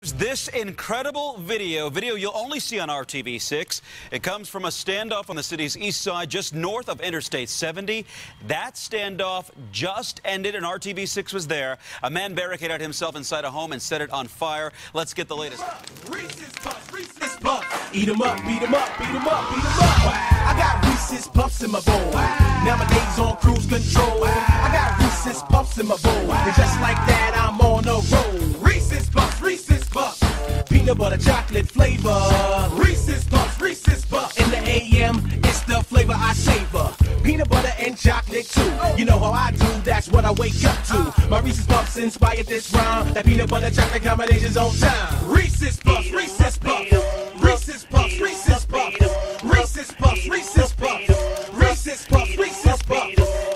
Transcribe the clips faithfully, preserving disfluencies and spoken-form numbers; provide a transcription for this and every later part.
This incredible video, video you'll only see on R T V six. It comes from a standoff on the city's east side, just north of Interstate seventy. That standoff just ended, and R T V six was there. A man barricaded himself inside a home and set it on fire. Let's get the latest. Reese's Puffs, Reese's Puffs. Eat 'em up, beat 'em up, beat 'em up, beat 'em up. I got Reese's Puffs in my bowl. Nowadays on cruise control. I got Reese's Puffs in my bowl. And just like that, I'm on a roll. Reese's Puffs, Reese's Puffs. Peanut butter chocolate flavor. Reese's Puffs, Reese's Puffs. In the A M, it's the flavor I savor. Peanut butter and chocolate too. You know how I do, that's what I wake up to. My Reese's Puffs inspired this rhyme. That peanut butter chocolate combination's on time. Reese's Puffs, Reese's Puffs. Reese's Puffs, Reese's Puffs. Reese's Puffs, Reese's Puffs. Reese's Puffs, Reese's Puffs.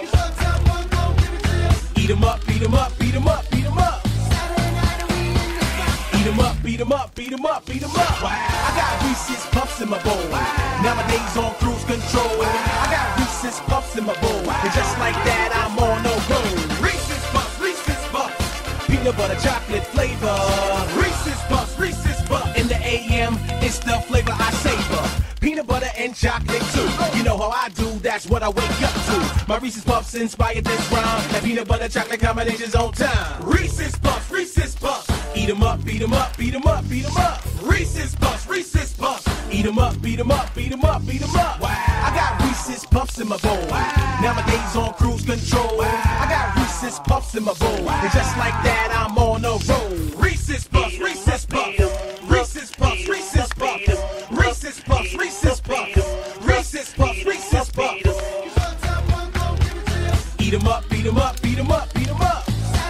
Eat 'em up, beat 'em up, beat 'em up, beat 'em up. Beat 'em up, beat 'em up, beat 'em up, beat 'em up. I got Reese's Puffs in my bowl. Nowadays on cruise control. I got Reese's Puffs in my bowl. And just like that, I'm on a roll. Reese's Puffs, Reese's Puffs. Peanut butter chocolate flavor. Reese's Puffs, Reese's Puffs. In the A M, it's the flavor I savor. Peanut butter and chocolate too. You know how I do, that's what I wake up to. My Reese's Puffs inspired this rhyme. That peanut butter chocolate combination's on time. Reese's Puffs, Reese's Puffs. Eat 'em up, beat 'em up, beat 'em up, beat 'em up. Reese's Puffs, Reese's Puffs. Eat 'em up, beat 'em up, beat 'em up, beat 'em up. I got Reese's Puffs in my bowl. Nowadays on cruise control. I got Reese's Puffs in my bowl. And just like that, I'm on a roll. Reese's Puffs, Reese's Puffs. Reese's Puffs, Reese's Puffs. Reese's Puffs, Reese's Puffs. Reese's Puffs, Reese's Puffs. Eat 'em up, beat 'em up, beat 'em up, beat 'em up.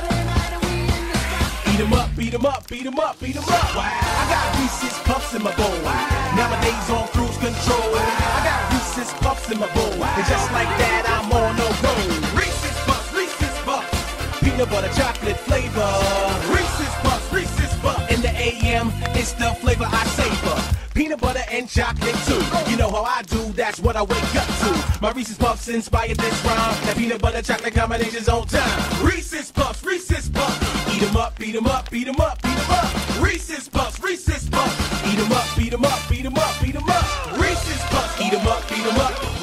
Beat 'em up, beat 'em up, beat 'em up, beat 'em up. I got Reese's Puffs in my bowl. Nowadays on cruise control. I got Reese's Puffs in my bowl. And just like that, I'm on a roll. Reese's Puffs, Reese's Puffs. Peanut butter chocolate flavor. Reese's Puffs, Reese's Puffs. In the A M, it's the flavor I savor. Peanut butter and chocolate too. You know how I do, that's what I wake up to. My Reese's Puffs inspired this rhyme. That peanut butter chocolate combination's on time. Reese's Puffs, Reese's Puffs. Eat 'em up, beat 'em up, beat 'em up, beat 'em up. Reese's Puffs, Reese's Puffs. Eat 'em up, beat 'em up, beat 'em up, beat 'em up. Reese's Puffs. Eat 'em up, beat 'em up.